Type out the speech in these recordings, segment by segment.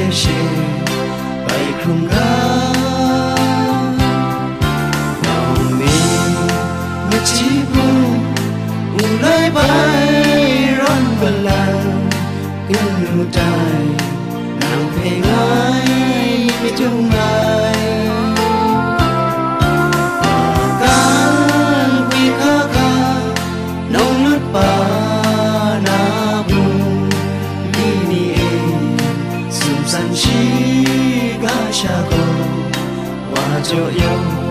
เชไปครุมรักเรามีเมื่อจีบุอุ่นเลยไปร้อนเวลากันหูใจนางเพลงไงไม่จงไงการคุยข้าข้าน้องนุดป่านาบุนี่นี่เองสุมสันชีกาชาโกว่าโจโย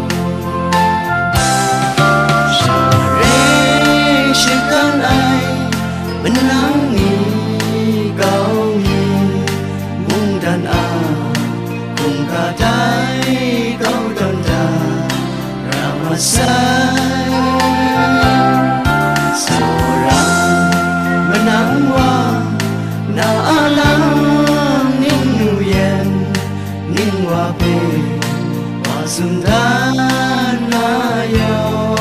ฉันกันไอมันนั่งนี่เกาอยู่มุงดันอาคงกาได้เกาดนดารามาสายโซรามันนั่งว่านาอาลังนิ่งนูเย็นนิ่งว่าเป็นว่าสุนทานายโย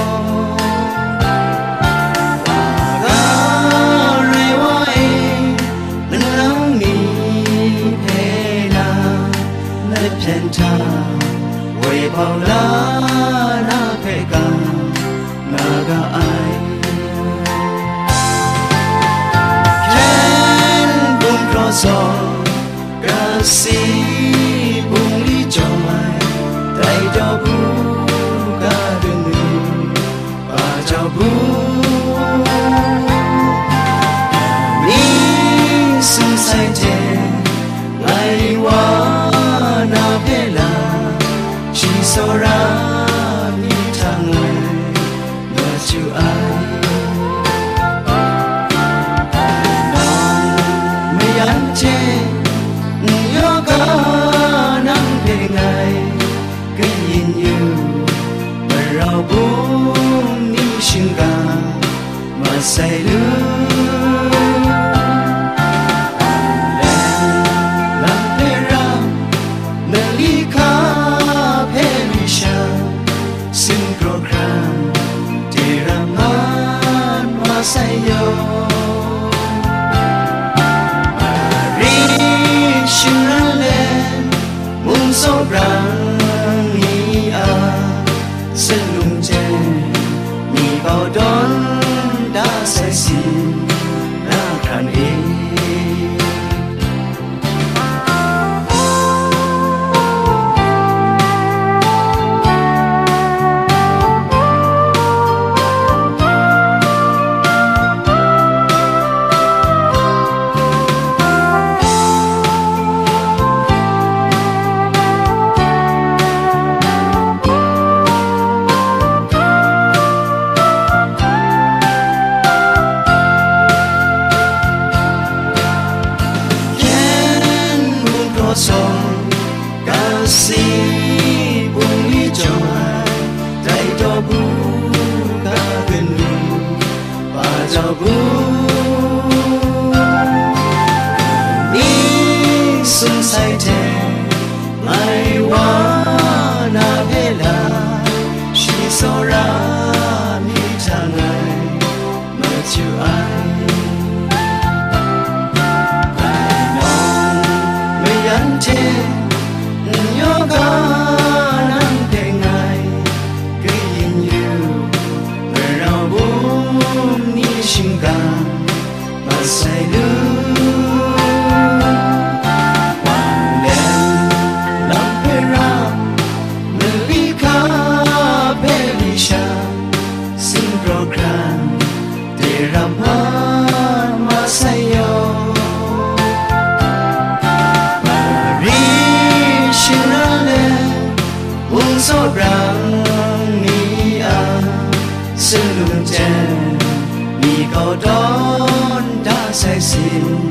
เวยเผาลาหน้าเพกันนากาไอแค่บุญครอสอกาสีบุญลิจอยไตดอบูกาดึงป่าเจ้าบูมีสุนใส่เจไงว่านาเพลาชีโซรามีทางไงเมื่อจูไอน้องไม่ยันเจโยกานั่งเพลงไงก็ยินอยู่เมื่อเราบุญนี้ชิงกามาใส่ลือไซโยรีชิรันเลมุงโซรังมีอาสลุงเจมีเบาดอนดาไซซีนาครันเอส่งกาสีบุญลิจอยใจดอบูกาเป็นลูป่าเจ้าบูมีสุนใส่เทไม่ว่านาเพลาชีโซรามีทางไงเมื่อจูไอเทโยกานั่งเพลงไงก็ยินอยู่เมื่อเราบุญนี้ชิงกามาใส่ลือวันเด่นลำเพราเมื่อลีคาเพลิชาซึ่งโปรแกรมเดรัมมาใส่โยโซรังมีอาสลุงเจมีเกาดอนดาไซซิน